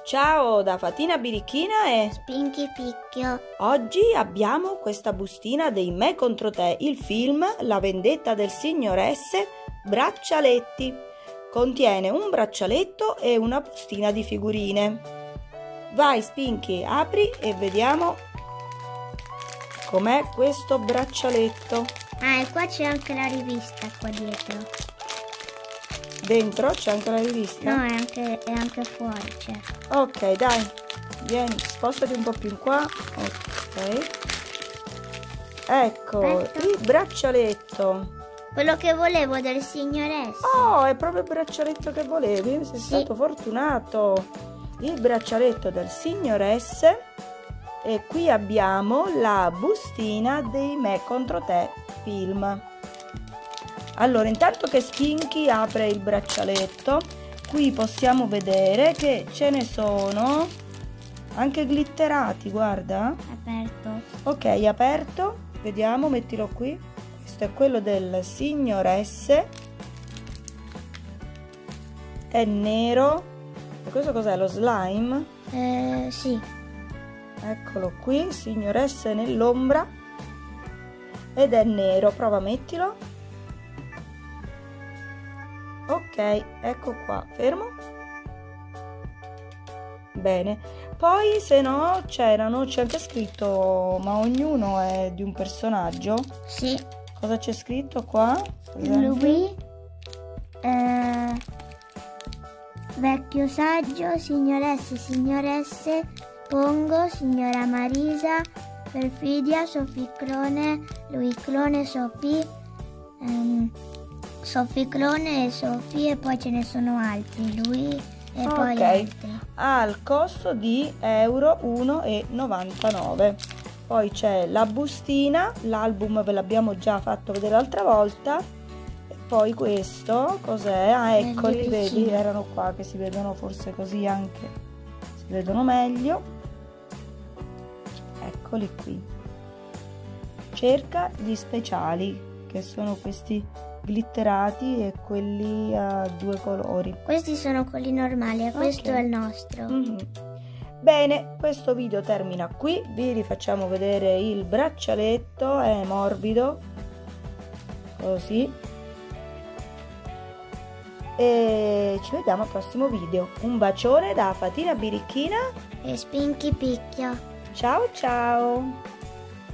Ciao da Fatina Birichina e Spinky Picchio. oggi abbiamo questa bustina dei Me contro te, il film La vendetta del signor S, braccialetti. Contiene un braccialetto e una bustina di figurine. Vai Spinky, apri e vediamo com'è questo braccialetto. Ah, e qua c'è anche la rivista qua dietro. Dentro c'è anche la rivista? No, è anche fuori, c'è. Ok, dai, vieni, spostati un po' più in qua. Ok. Ecco, Aspetta. il braccialetto. Quello che volevo del signor S. Oh, è proprio il braccialetto che volevi? Sei stato fortunato. Il braccialetto del signor S. E qui abbiamo la bustina dei Me contro te film. Allora, intanto che Spinky apre il braccialetto, qui possiamo vedere che ce ne sono anche glitterati, guarda. Aperto. Ok, aperto, vediamo, mettilo qui. Questo è quello del signor S. È nero. E questo cos'è? Lo slime? Sì. Eccolo qui, signor S nell'ombra. Ed è nero, prova, mettilo. Ok, ecco qua, fermo. Bene, poi se no c'è anche scritto, ma ognuno è di un personaggio. Sì. Cosa c'è scritto qua? Per esempio? Lui, vecchio saggio, signor S, Pongo, signora Marisa, Perfidia, Sofì Clone, Lui Clone, Sofì, Sofì Clone e Sofì, e poi ce ne sono altri, lui e poi altri. Ha il costo di euro 1,99. Poi c'è la bustina, l'album ve l'abbiamo già fatto vedere l'altra volta. E poi questo cos'è? Ah, eccoli, vedi, erano qua, che si vedono forse così anche, si vedono meglio. Eccoli qui. Cerca gli speciali, che sono questi glitterati e quelli a due colori. Questi sono quelli normali e questo è il nostro. Bene, questo video termina qui, vi rifacciamo vedere il braccialetto, è morbido, così, e ci vediamo al prossimo video. Un bacione da Fatina Birichina E Spinky Picchio. ciao ciao!